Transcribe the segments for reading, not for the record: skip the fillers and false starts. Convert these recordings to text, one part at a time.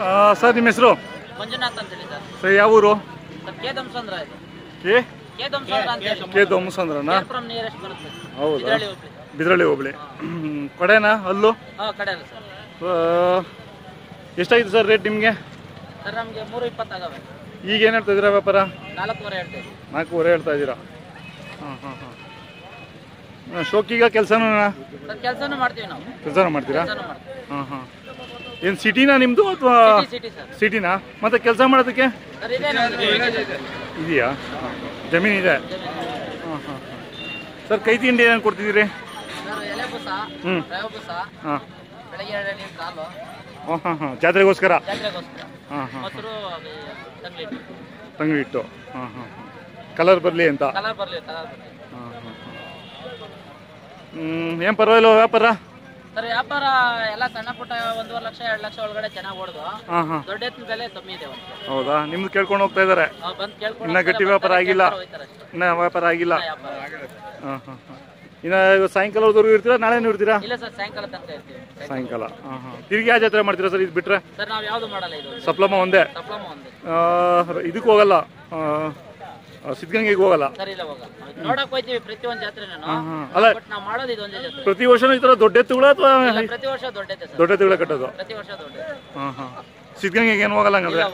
Sir ನಿಮ್ಮ ಹೆಸರು? ಮಂಜುನಾಥ್ ಅಂತ ಹೇಳಿ ಸರ್. ಸರ್ ಯಾವ ಊರು? ಸರ್ ಕೆ ದಂಸಂದ್ರ ಇದು. ಕೆ ದಂಸಂದ್ರನಾ? ಹೌದಾ? ಬಿದ್ರಳ್ಳಿ ಹೋಬಳಿ. ಕಡೆನಾ ಅಲ್ಲು? ಕಡೆ ಅಲ್ಲ ಸರ್. ಎಷ್ಟಾಗಿದೆ ಸರ್ ರೇಟ್ ನಿಮಗೆ? ಸರ್ ನಮಗೆ 320 ಆಗವೆ. ಈಗ ಏನು ಹೇಳ್ತಾ ಇದ್ದೀರಾ ವ್ಯಾಪಾರ? 4.5 ಹೇಳ್ತಾ ಇದ್ದೀವಿ. 4.5 ಹೇಳ್ತಾ ಇದ್ದೀರಾ? ಶೋಕಿಗ ಕೆಲಸನೂ ಸರ್ ಕೆಲಸನೂ ಮಾಡ್ತೀವಿ ನಾವು. ಕೆಲಸನೂ ಮಾಡ್ತೀರಾ? ಏನು ಸಿಟಿನಾ ನಿಮ್ಮದು ಅಥವಾ ಸಿಟಿನಾ? ಮತ್ತೆ ಕೆಲಸ ಮಾಡೋದಕ್ಕೆ ಇದೆಯಾ? ಜಮೀನು ಇದೆ. ಸರ್ ಕೈ ತಿಂಡಿ ಏನು ಕೊಡ್ತಿದ್ದೀರಿ? ಜಾತ್ರೆಗೋಸ್ಕರ? ತಂಗಿ ಇಟ್ಟು ಕಲರ್ ಬರಲಿ ಅಂತ. ಏನು ಪರವಾಗಿಲ್ಲ ವ್ಯಾಪಾರ? ಸರ್ ವ್ಯಾಪಾರ ಎಲ್ಲ ಸಣ್ಣ ಪುಟ್ಟ 1.5 ಲಕ್ಷ 2 ಲಕ್ಷ ಒಳಗಡೆ ಚೆನ್ನಾಗಿ ಓಡುದು. ದೊಡ್ಡ ಎತ್ತಿನ ಬೆಲೆ ಕಮ್ಮಿ ಇದೆ. ಹೌದಾ? ನಿಮ್ದು ಕೇಳ್ಕೊಂಡು ಹೋಗ್ತಾ ಇದಾರೆ? ಇನ್ನ ಗಟ್ಟಿ ವ್ಯಾಪಾರ ಆಗಿಲ್ಲ? ಇನ್ನ ವ್ಯಾಪಾರ ಆಗಿಲ್ಲ? ಇನ್ನ ಸಾಯಂಕಾಲದವರೆಗೂ ಇರ್ತೀರಾ? ನಾಳೆನೂ ಇರ್ತೀರಾ? ಇಲ್ಲ ಸರ್, ಸಾಯಂಕಾಲ ತನಕ ಇರ್ತೀವಿ. ಸಾಯಂಕಾಲ. ತಿರುಗಿ ಯಾವ ಜಾತ್ರೆ ಮಾಡ್ತೀರಾ ಸರ್ ಇದು ಬಿಟ್ರೆ? ಸರ್ ನಾವು ಯಾವ್ದು ಮಾಡಲ್ಲ. ಇದು ಸಪ್ಲಮ್ಮ ಒಂದೇ? ಇದಕ್ಕೆ ಹೋಗಲ್ಲ? ಸಿದ್ಧಗಂಗೆಗೆ ಹೋಗಲ್ಲ? ಸರ್ ಇಲ್ಲ, ಹೋಗಲ್ಲ. ನೋಡಕ್ ಹೋಗ್ತೀವಿ ಪ್ರತಿಯೊಂದು ಜಾತ್ರೆ. ಅಲ್ಲ, ನಾವು ಮಾಡೋದು ಇದೊಂದೇ ಜಾತ್ರೆ. ಪ್ರತಿ ವರ್ಷ ಈ ತರ ದೊಡ್ಡ ಎತ್ತುಗಳ ಅಥವಾ ಪ್ರತಿ ವರ್ಷ ದೊಡ್ಡ ಎತ್ತುಗಳ ಕಟ್ಟೋದು? ಪ್ರತಿ ವರ್ಷ ದೊಡ್ಡ. ಸಿದ್ಧಗಂಗೆಗೆ ಏನು ಹೋಗಲ್ಲ ಹಂಗಂದ್ರೆ?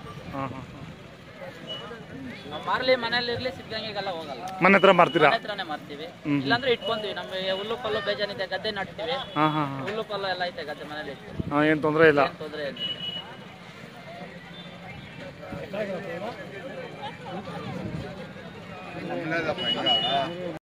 ಮಾರ್ಲಿ ಮನೇಲಿ ಇರ್ಲಿ, ಸಿದ್ಧಗಂಗೆಗೆಲ್ಲ ಹೋಗಲ್ಲ. ಮನೆ ಹತ್ರ ಮಾರ್ತೀರಾ? ಮನೆ ಹತ್ರನೇ ಮಾರ್ತೀವಿ. ಇಲ್ಲಾಂದ್ರೆ ಇಟ್ಕೊಂತೀವಿ. ನಮಗೆ ಹುಲ್ಲು ಪಲ್ಲು ಬೇಜಾನಿದೆ, ಗದ್ದೆ ನಾಟ್ತೀವಿ. ಹುಲ್ಲು ಪಲ್ಲು ಎಲ್ಲ ಐತೆ ಗದ್ದೆ ಮನೇಲಿ. ಏನ್ ತೊಂದರೆ ಇಲ್ಲ? ತೊಂದರೆ ಇಲ್ಲ.